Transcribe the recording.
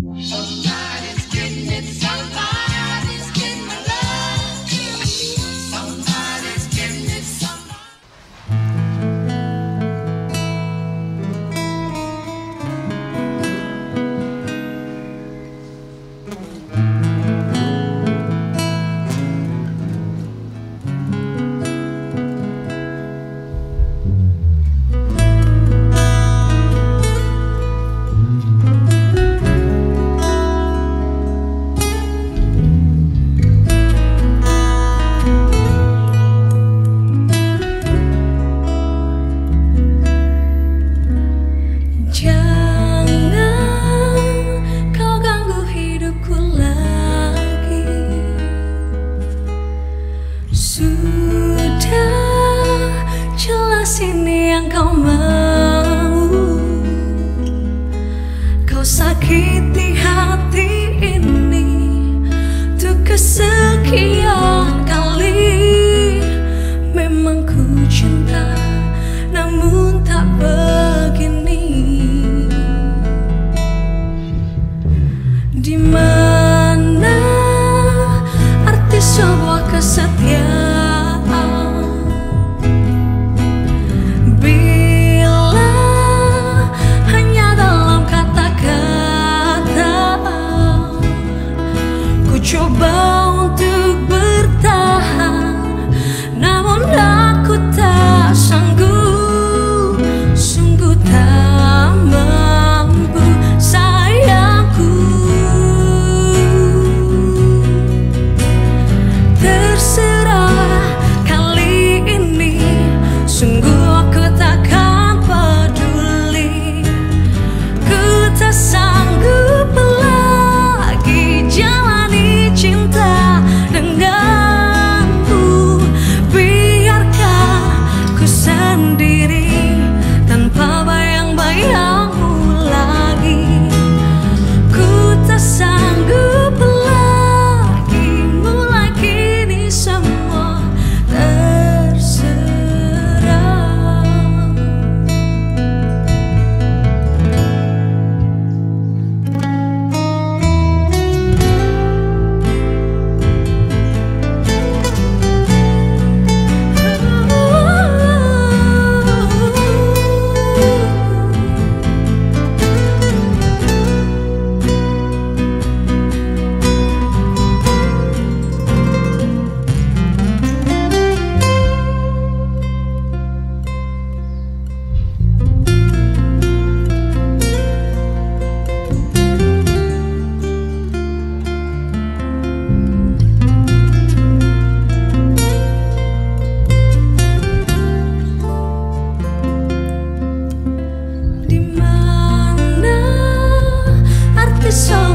Somebody's getting it, somebody's getting my love. Somebody's getting it, ini yang kau mau. Kau sakiti hati ini untuk kesekian kali. Memang ku cinta, namun tak begini. Di mana arti sebuah kesetiaan? Coba untuk bertahan, namun aku tak sanggup, sungguh tak mampu sayangku. Terserah kali ini, sungguh aku takkan peduli. Ku tak sanggup lagi jalani cinta denganmu. Biarkan ku sendiri tanpa bayang-bayangmu lagi. Ku tak sanggup lagi, mulai kini semua terserah. So